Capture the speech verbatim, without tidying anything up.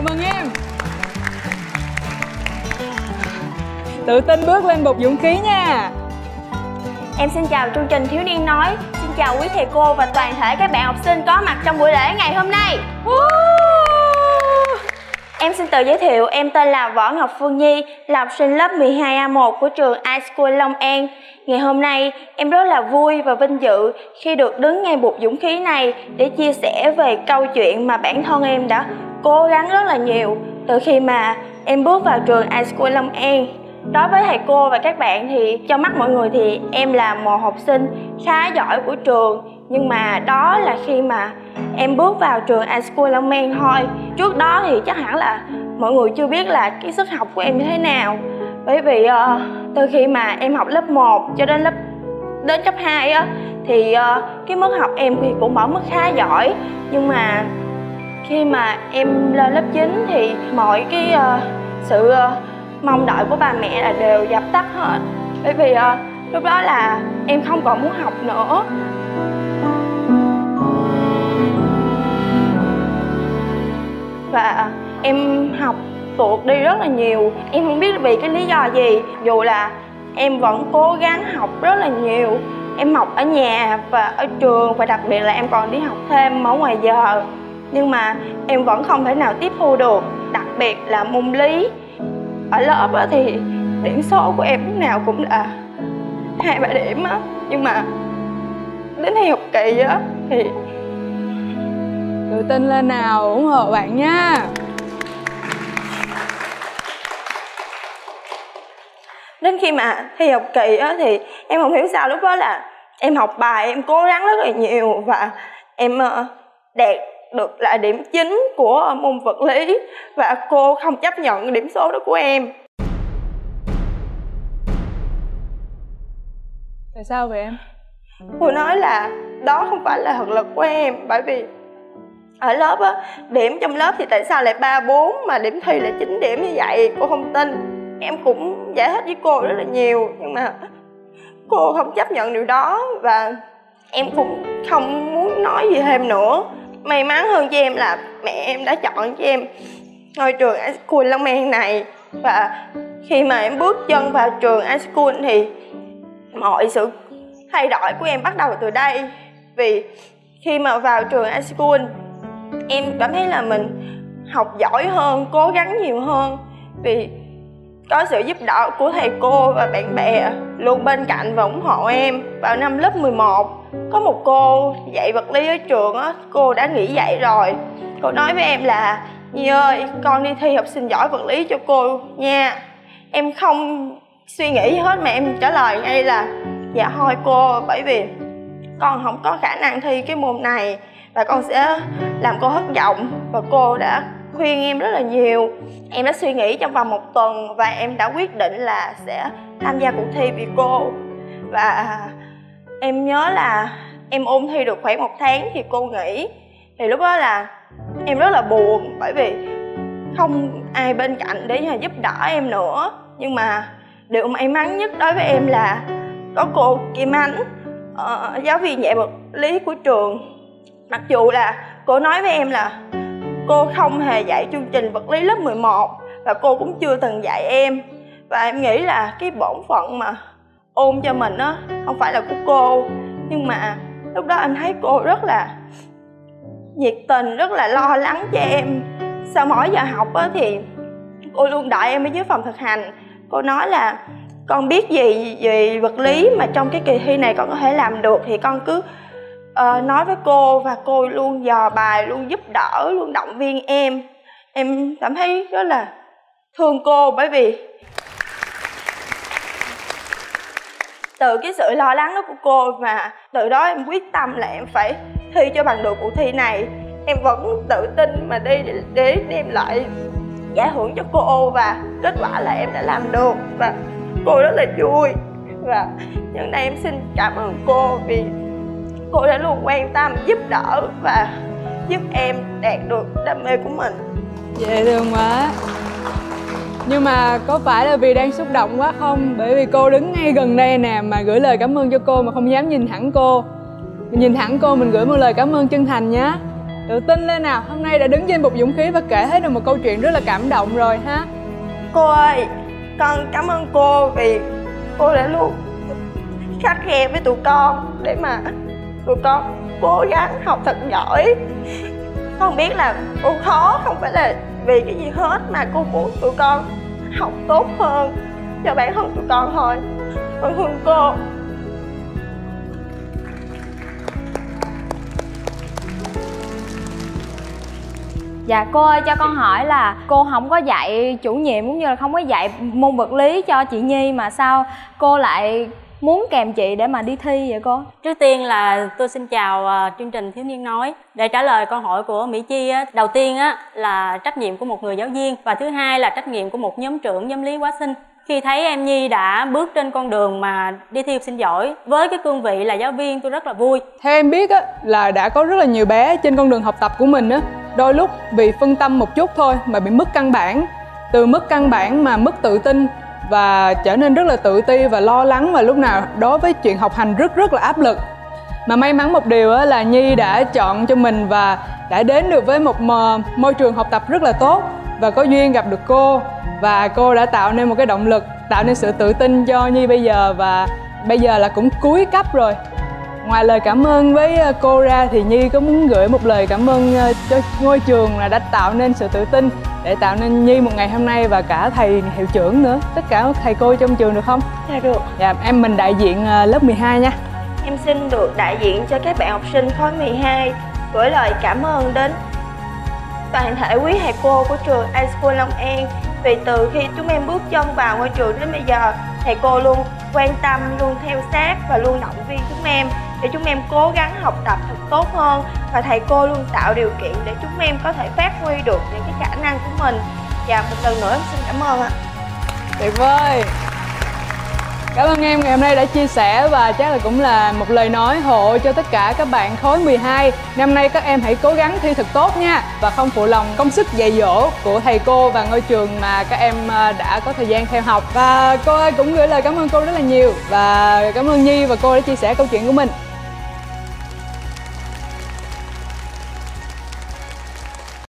Chào mừng em. Tự tin bước lên bục dũng khí nha. Em xin chào chương trình Thiếu Niên Nói. Xin chào quý thầy cô và toàn thể các bạn học sinh có mặt trong buổi lễ ngày hôm nay. Em xin tự giới thiệu, em tên là Võ Ngọc Phương Nhi, là học sinh lớp mười hai A một của trường iSchool Long An. Ngày hôm nay, em rất là vui và vinh dự khi được đứng ngay bục dũng khí này để chia sẻ về câu chuyện mà bản thân em đã cố gắng rất là nhiều từ khi mà em bước vào trường iSchool Long An. Đối với thầy cô và các bạn thì trong mắt mọi người thì em là một học sinh khá giỏi của trường. Nhưng mà đó là khi mà em bước vào trường iSchool Long An thôi. Trước đó thì chắc hẳn là mọi người chưa biết là cái sức học của em như thế nào. Bởi vì uh, từ khi mà em học lớp một cho đến lớp đến cấp hai á, thì uh, cái mức học em thì cũng ở mức khá giỏi. Nhưng mà khi mà em lên lớp chín thì mọi cái uh, sự uh, mong đợi của ba mẹ là đều dập tắt hết. Bởi vì uh, lúc đó là em không còn muốn học nữa. Và em học tuột đi rất là nhiều. Em không biết vì cái lý do gì. Dù là em vẫn cố gắng học rất là nhiều. Em học ở nhà và ở trường, và đặc biệt là em còn đi học thêm ở ngoài giờ. Nhưng mà em vẫn không thể nào tiếp thu được. Đặc biệt là môn lý. Ở lớp thì điểm số của em lúc nào cũng là hai ba điểm á. Nhưng mà đến thi học kỳ á thì tự tin lên nào, ủng hộ bạn nha. Đến khi mà thi học kỳ á thì em không hiểu sao lúc đó là em học bài em cố gắng rất là nhiều và em đạt được là điểm chín của môn vật lý, và cô không chấp nhận điểm số đó của em. Tại sao vậy em? Cô nói là đó không phải là thực lực của em, bởi vì ở lớp á, điểm trong lớp thì tại sao lại ba bốn mà điểm thi là chín điểm như vậy, cô không tin. Em cũng giải thích với cô rất là nhiều, nhưng mà cô không chấp nhận điều đó và em cũng không muốn nói gì thêm nữa. May mắn hơn cho em là mẹ em đã chọn cho em ngôi trường iSchool Long An này. Và khi mà em bước chân vào trường iSchool thì mọi sự thay đổi của em bắt đầu từ đây. Vì khi mà vào trường iSchool, em cảm thấy là mình học giỏi hơn, cố gắng nhiều hơn. Vì có sự giúp đỡ của thầy cô và bạn bè luôn bên cạnh và ủng hộ em. Vào năm lớp mười một, có một cô dạy vật lý ở trường á, cô đã nghỉ dạy rồi. Cô nói với em là: Nhi ơi, con đi thi học sinh giỏi vật lý cho cô nha. Em không suy nghĩ gì hết mà em trả lời ngay là: dạ thôi cô, bởi vì con không có khả năng thi cái môn này và con sẽ làm cô thất vọng. Và cô đã khuyên em rất là nhiều. Em đã suy nghĩ trong vòng một tuần và em đã quyết định là sẽ tham gia cuộc thi vì cô. Và em nhớ là em ôn thi được khoảng một tháng thì cô nghỉ. Thì lúc đó là em rất là buồn, bởi vì không ai bên cạnh để mà giúp đỡ em nữa. Nhưng mà điều may mắn nhất đối với em là có cô Kim Ánh, uh, giáo viên dạy vật lý của trường. Mặc dù là cô nói với em là cô không hề dạy chương trình vật lý lớp mười một và cô cũng chưa từng dạy em. Và em nghĩ là cái bổn phận mà ôn cho mình á không phải là của cô. Nhưng mà lúc đó em thấy cô rất là nhiệt tình, rất là lo lắng cho em. Sau mỗi giờ học á thì cô luôn đợi em ở dưới phòng thực hành. Cô nói là con biết gì về vật lý mà trong cái kỳ thi này con có thể làm được thì con cứ uh, nói với cô. Và cô luôn dò bài, luôn giúp đỡ, luôn động viên em. Em cảm thấy rất là thương cô, bởi vì từ cái sự lo lắng đó của cô mà từ đó em quyết tâm là em phải thi cho bằng được cuộc thi này. Em vẫn tự tin mà đi để, để đem lại giải thưởng cho cô, và kết quả là em đã làm được và cô rất là vui. Và nhân đây em xin cảm ơn cô vì cô đã luôn quan tâm, giúp đỡ và giúp em đạt được đam mê của mình. Dễ thương quá. Nhưng mà có phải là vì đang xúc động quá không? Bởi vì cô đứng ngay gần đây nè, mà gửi lời cảm ơn cho cô mà không dám nhìn thẳng cô. Mình nhìn thẳng cô, mình gửi một lời cảm ơn chân thành nhé. tự tin lên nào. Hôm nay đã đứng trên bục dũng khí và kể hết được một câu chuyện rất là cảm động rồi ha. Cô ơi, con cảm ơn cô vì cô đã luôn khắt khe với tụi con để mà tụi con cố gắng học thật giỏi. Con biết là cô khó không phải là vì cái gì hết, mà cô muốn tụi con học tốt hơn cho bản thân tụi con thôi. Con thương cô. Dạ cô ơi, cho con hỏi là cô không có dạy chủ nhiệm cũng như là không có dạy môn vật lý cho chị Nhi, mà sao cô lại muốn kèm chị để mà đi thi vậy cô? Trước tiên là tôi xin chào uh, chương trình Thiếu Niên Nói. Để trả lời câu hỏi của Mỹ Chi á, đầu tiên á là trách nhiệm của một người giáo viên, và thứ hai là trách nhiệm của một nhóm trưởng nhóm lý hóa sinh. Khi thấy em Nhi đã bước trên con đường mà đi thi học sinh giỏi với cái cương vị là giáo viên, tôi rất là vui. Theo em biết á, là đã có rất là nhiều bé trên con đường học tập của mình á, đôi lúc vì phân tâm một chút thôi mà bị mất căn bản. Từ mất căn bản mà mất tự tin và trở nên rất là tự ti và lo lắng, và lúc nào đối với chuyện học hành rất rất là áp lực. Mà may mắn một điều á, là Nhi đã chọn cho mình và đã đến được với một môi trường học tập rất là tốt, và có duyên gặp được cô, và cô đã tạo nên một cái động lực, tạo nên sự tự tin cho Nhi bây giờ, và bây giờ là cũng cuối cấp rồi. Ngoài lời cảm ơn với cô ra thì Nhi có muốn gửi một lời cảm ơn cho ngôi trường là đã tạo nên sự tự tin để tạo nên Nhi một ngày hôm nay, và cả thầy hiệu trưởng nữa, tất cả các thầy cô trong trường, được không? Dạ được. Dạ, em mình đại diện lớp mười hai nha. Em xin được đại diện cho các bạn học sinh khối mười hai gửi lời cảm ơn đến toàn thể quý thầy cô của trường iSchool Long An, vì từ khi chúng em bước chân vào ngôi trường đến bây giờ, thầy cô luôn quan tâm, luôn theo sát và luôn động viên chúng em để chúng em cố gắng học tập thật tốt hơn, và thầy cô luôn tạo điều kiện để chúng em có thể phát huy được những cái khả năng của mình. Và một lần nữa em xin cảm ơn ạ. Tuyệt vời. Cảm ơn em ngày hôm nay đã chia sẻ, và chắc là cũng là một lời nói hộ cho tất cả các bạn khối mười hai. Năm nay các em hãy cố gắng thi thật tốt nha, và không phụ lòng công sức dạy dỗ của thầy cô và ngôi trường mà các em đã có thời gian theo học. Và cô ơi cũng gửi lời cảm ơn cô rất là nhiều, và cảm ơn Nhi và cô đã chia sẻ câu chuyện của mình.